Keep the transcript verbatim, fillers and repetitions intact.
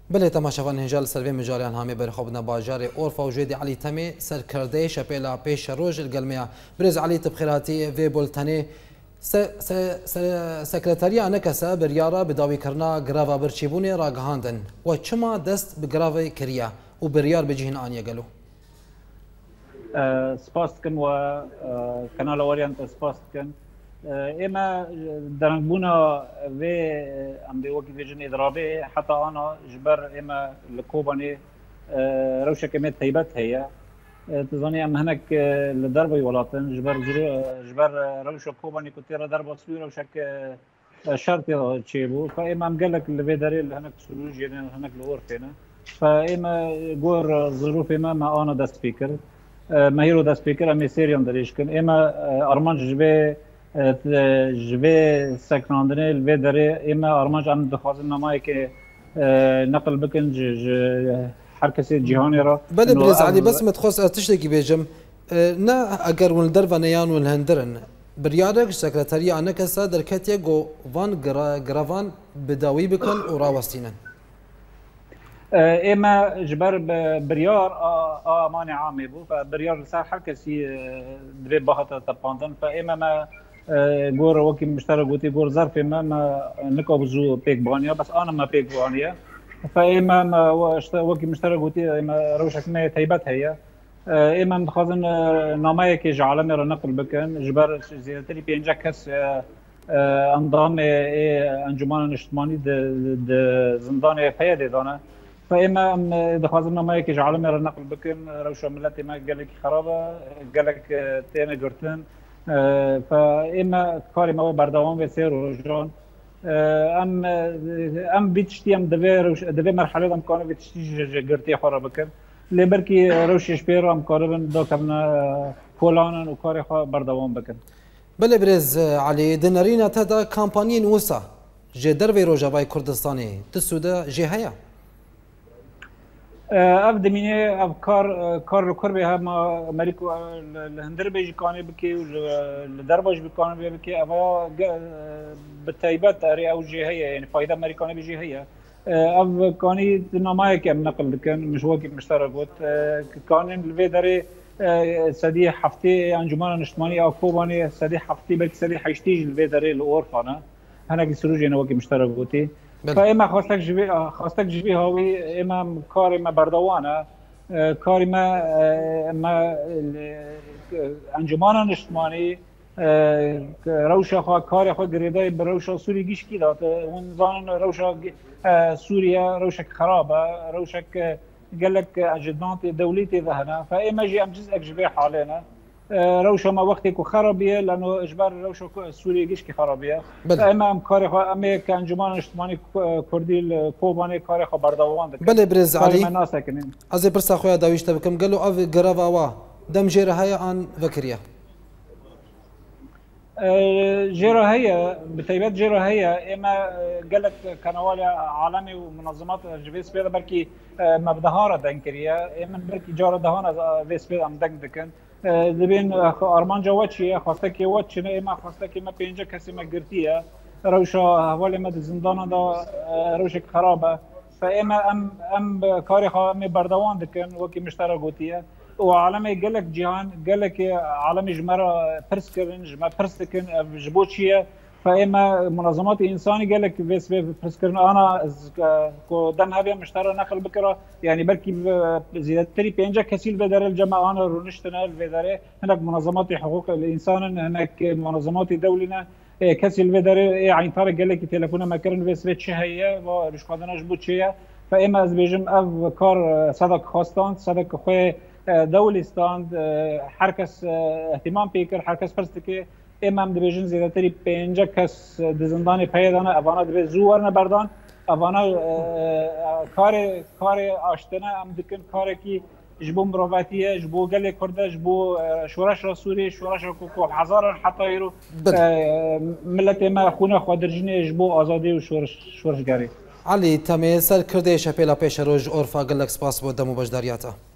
بله تماشاوان هنجال سروی مجاریان همی بر خوب نباجار اورفا و جدی علی تمی سرکرده شپیلا پیش روز الگلمیا برز علی تبخیراتی و بولتنی سکرتاریا نکسا بریارا بداوی کرنا گراوا برچیبونی راگهاندن و چما دست بگراوی کریا و بریار بجهن آنیا گلو سپاس کن و کانال اوریانت سپاس کن اما درنگبونا و ام به وقت ویژن ادرابه حتی آنا جبر اما لکوبانی روشه کمیت تیبت هیا تزانی ام هنک لدربی ولاتن جبر جبر روشه کوبانی کتیرا درب سوی روشه که شرطی چی بو فاما ام قالك اللي داري هناك سولوجي هناك لورفينا فاما جور ظروف اما ما انا دا سبيكر ما هيرو دا سبيكر ام سيريون دريشكن اما ارمانج جبه جبه سكراندني الفي داري اما ارمانج عم دخوازن نماي که نقل بكن حركه جهاني را بله برز علي بس متخص تشتكي بيجم نا اگر ون درفانيان والهندرن بريادك سكرتاريا نكسا دركتيا جو فان جرافان بداوي بكن وراوستينن اما جبر بريار اه مانع عامي بو فبريار صار حركه سي دري باهت تباندن فاما ما جور وكي مشترك وتي جور ظرف ما ما نكوبزو بيك بانيا بس انا ما بيك بانيا فاما ما وكي مشترك وتي ما روشك ما تيبت هي اما متخازن نامه که جعلم را نقل بکن جبر زیاتری پنجاه کس انضام انجمن اجتماعی د زندان پیاده دانه فاما دخوازن نامه که جعلم را نقل بکن روش ملت ما قالك خرابه قالك تینا گرتن فاما کاری ما بردوام و سیر و جان ام ام بیتشتی ام دوی روش دوی مرحله ام کانو بیتشتی گرتی خراب بکن لبرکی روشش پیرام کاربن دو کمنا فلانن و کاری خوا بردوام بکن. بله برز علی دنرینا تدا کمپانی نوسا جدر و روجاوای کردستانی تسوده جهیا. اف دمینه اف کار کار رو کربه هم امریکا الهندر بیج کانی بکی و لدرباج بکانی بکی اوا بتایبت اری او جهیا یعنی فایده امریکانی بجهیا. اف كاني نمايه كم نقل كان مش واقف مشترك قلت كان الفيدري سدي حفتي انجمان اجتماعي او كوباني سدي حفتي بلك سدي حيشتيج الفيدري الاورفانا انا كسروجي انا واقف مشترك قلتي فاما خاصك جبي خاصك جبي هاوي اما كاري ما بردوانه كاري ما ما انجمان اجتماعي روشا خا کار خا گریدای بر روشا سوری گیش کی داد اون زان روشا سوريا روشك خرابه روشك قال لك اجدانتي دولتي ذهنا فاما جي ام جزء جبيه حالنا روشا ما وقتك خرابيه لانه اجبار روشا سوريا جيش كي خرابيه فاما ام كاري خا ام كانجمان اجتماعي كردي الكوباني كاري خا بردوان بله برز علي از برس خويا داويشت بكم قالوا اف غرافاوا دم جيرهاي عن فكريه جيرا هي بتيبات جيرا هي اما قالك كنوال عالمي ومنظمات جفيس بيضا بركي مبدهارة دنكريا اما بركي جارة دهانا فيس بيضا ام دنك دكن دبين ارمان جواتشي خواستكي واتشنا اما خواستكي ما بينجا كسي ما قرتيا روشا هوالي ما زندانا دا روشك خرابة فاما ام ام كاري خوا امي بردوان دكن وكي مشترى قوتيا وعالمي قال لك جهان قال لك عالمي جمرة برسكرن جمرة برسكن جبوتشيا فاما منظمات انساني قال لك فيس برسكرن انا دم هبي مشترى نقل بكره يعني بركي زيادة تري بينجا كسيل بدر الجماعه انا رونشتنا الفيداري هناك منظمات حقوق الانسان هناك منظمات دولنا كسيل بدر يعني طارق قال لك تليفونه ما كرن فيس بيت شهيه ورش قادنا جبوتشيا فاما از بيجم اف كار صدق خواستان صدق خوي دولستان حركس اهتمام بيكر حركس فرستكي امام دبيجن زيادتري بينجا كس دزندان پیدانا افانا دبي زورنا بردان افانا كاري كاري اشتنا ام دكن كاري كي جبو مرواتيه جبو قال كرد جبو شورش سوري شورش كوكو هزار حتى يرو ملت ما خونا خودرجني جبو ازادي وشورش شورش غاري علي تمي سر كردي شپيلا پیش روج اورفا قال لك سپاس بو دمو بجدارياتا